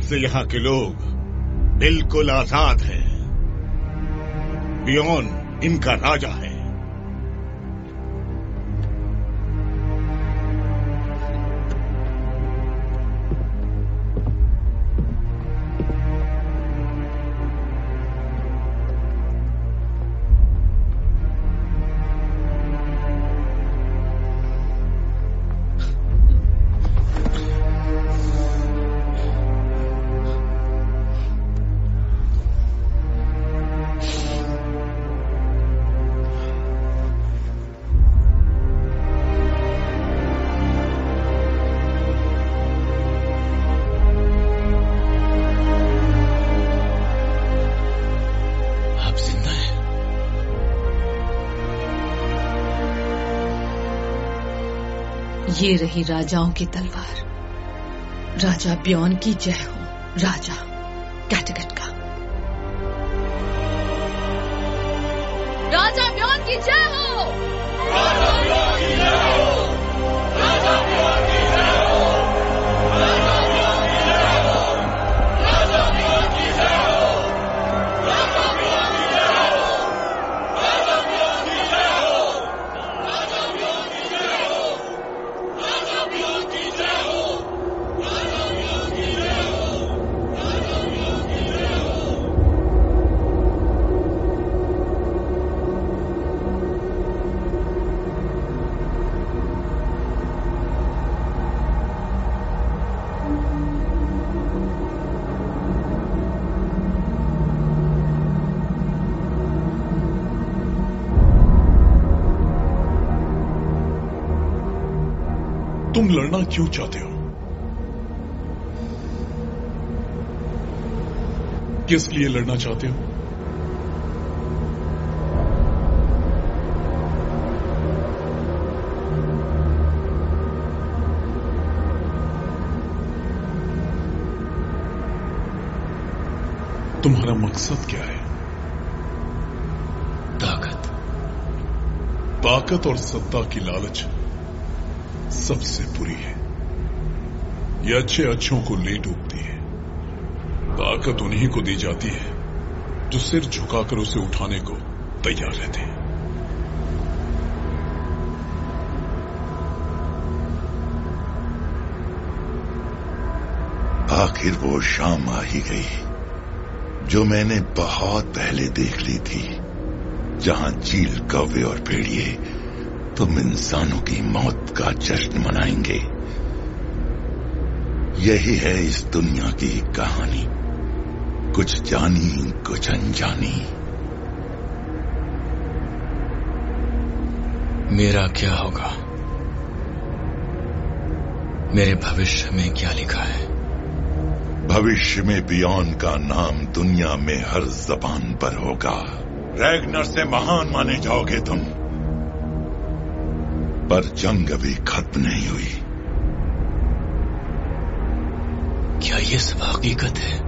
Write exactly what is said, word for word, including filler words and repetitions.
से यहाँ के लोग बिल्कुल आजाद हैं। बियॉन इनका राजा है। ये रही राजाओं की तलवार। राजा बियॉन की जय हो। राजा कैटगट का। राजा बियॉन की जय हो। राजा बियॉन की जय हो। राजा बियॉन की जय हो। राजा बियॉन की जय हो। राजा बियॉन की जय हो। राजा बियॉन की जय हो। राजा बियॉन की जय हो। राजा बियॉन की जय हो। राजा बियॉन की जय हो। राजा बियॉन की जय हो। राजा बियॉन की जय हो। तुम लड़ना क्यों चाहते हो? किस लिए लड़ना चाहते हो? तुम्हारा मकसद क्या है? ताकत। ताकत और सत्ता की लालच सबसे बुरी है। ये अच्छे अच्छों को ले डूबती है। ताकत उन्हीं को दी जाती है जो सिर झुकाकर उसे उठाने को तैयार रहते हैं। आखिर वो शाम आ ही गई जो मैंने बहुत पहले देख ली थी, जहां चील, कौवे और भेड़िए तुम इंसानों की मौत का जश्न मनाएंगे। यही है इस दुनिया की कहानी, कुछ जानी कुछ अनजानी। मेरा क्या होगा? मेरे भविष्य में क्या लिखा है? भविष्य में बियॉन का नाम दुनिया में हर जबान पर होगा। रैग्नर से महान माने जाओगे तुम, पर जंग अभी खत्म नहीं हुई। क्या ये सब हकीकत है?